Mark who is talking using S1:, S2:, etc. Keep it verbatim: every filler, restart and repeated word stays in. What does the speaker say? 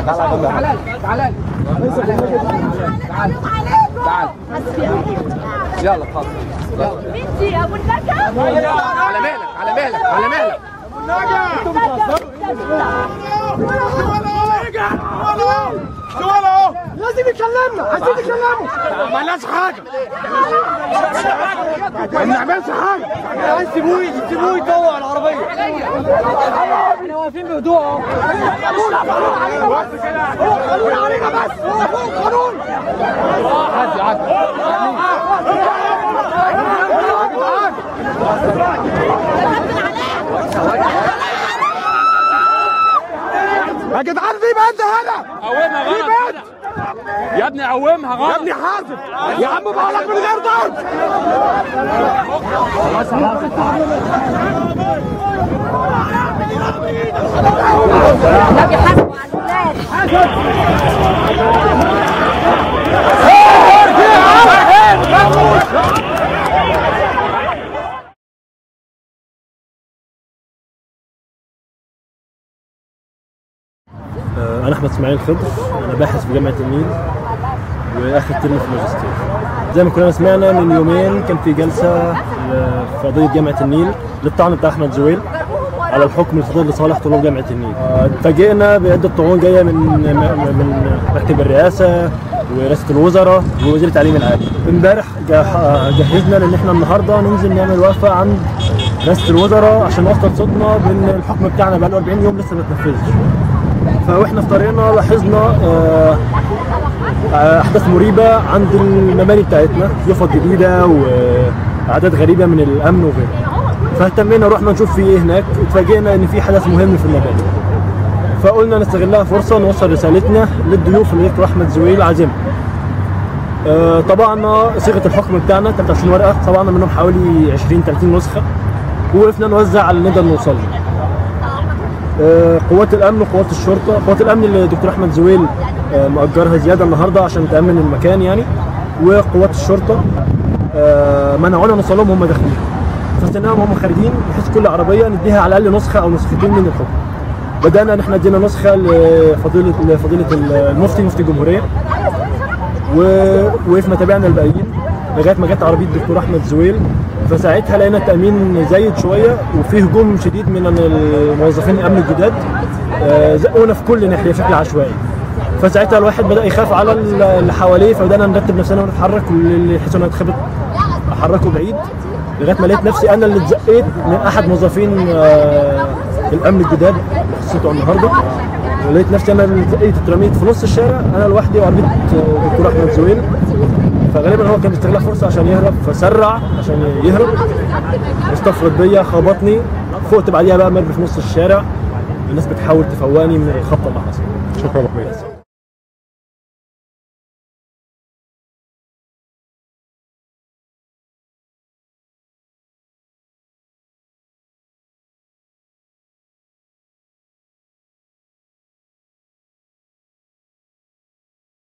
S1: تعال تعال تعال تعال يلا اتفضل يلا.
S2: مين دي ابو النجا؟
S1: على مهلك على مهلك على مهلك.
S3: انتوا بتهزروا؟ شوال اهو لازم يكلمنا، عايزين نكلمه. ما عملناش حاجه، ما بنعملش حاجه. عايز سيبوه سيبوه يطوع العربيه. احنا واقفين بهدوء اهو. قانون علينا بس، قانون علينا بس، هو قانون.
S1: عدي عدي
S3: يا جدعان في بنت هنا،
S1: قومها غلط يا ابني، قومها غلط
S3: يا ابني حاسب يا عم، بقولك من غير ضرب.
S2: النبي حاسبوا على الولاد.
S4: أنا أحمد إسماعيل خضر، أنا باحث في جامعة النيل وآخر ترم في الماجستير. زي ما كنا سمعنا من يومين كان في جلسة في قضية جامعة النيل للطعن بتاع أحمد زويل على الحكم الصادر لصالح طلاب جامعة النيل. اتفاجئنا بعدة طعون جاية من من مكتب الرئاسة ورئاسة الوزراء ووزير التعليم العالي. امبارح جهزنا لأن احنا النهارده ننزل نعمل وقفة عند رئاسة الوزراء عشان نوصل صوتنا بأن الحكم بتاعنا بقاله أربعين يوم لسه ما اتنفذش. فاحنا في طريقنا لاحظنا احداث مريبه عند المباني بتاعتنا، يافط جديده واعداد غريبه من الامن وغيره. فاهتمينا رحنا نشوف في ايه هناك، اتفاجئنا ان في حدث مهم في المباني. فقلنا نستغلها فرصه نوصل رسالتنا للضيوف اللي دكتور احمد زويل عازمهم. طبعنا صيغه الحكم بتاعنا ثلاثة وعشرين ورقه، طبعنا منهم حوالي عشرين ثلاثين نسخه، ووقفنا نوزع على اللي نقدر نوصل له. قوات الامن وقوات الشرطه، قوات الامن اللي الدكتور احمد زويل مأجرها زياده النهارده عشان تامن المكان يعني، وقوات الشرطه منعونا نوصل لهم وهم داخلين. فاستناهم هم خارجين بحيث كل عربيه نديها على الاقل نسخه او نسختين من الحكم. بدانا ان احنا ادينا نسخه لفضيله لفضيله المفتي مفتي الجمهوريه، ووقفنا تابعنا الباقيين لغايه ما جت عربيه الدكتور احمد زويل. فساعتها لقينا التامين زايد شويه وفيه هجوم شديد من الموظفين الامن الجداد، زقونا في كل ناحيه بشكل عشوائي. فساعتها الواحد بدا يخاف على اللي حواليه، فبدانا نرتب نفسنا ونتحرك، واللي يحسوا انه اتخبط احركه بعيد، لغايه ما لقيت نفسي انا اللي اتزقيت من احد موظفين الامن الجداد قصته النهارده. لقيت نفسي انا اللي اتزقيت، اترميت في نص الشارع انا لوحدي وعربيه الدكتور احمد زويل. فغالبا هو كان بيستغلها فرصه عشان يهرب، فسرع عشان يهرب، استفرد بيا، خبطني، فقت بعديها بقى مرمي في نص الشارع. الناس بتحاول تفوقني من الخبطه اللي حصلت.
S3: شكرا لك.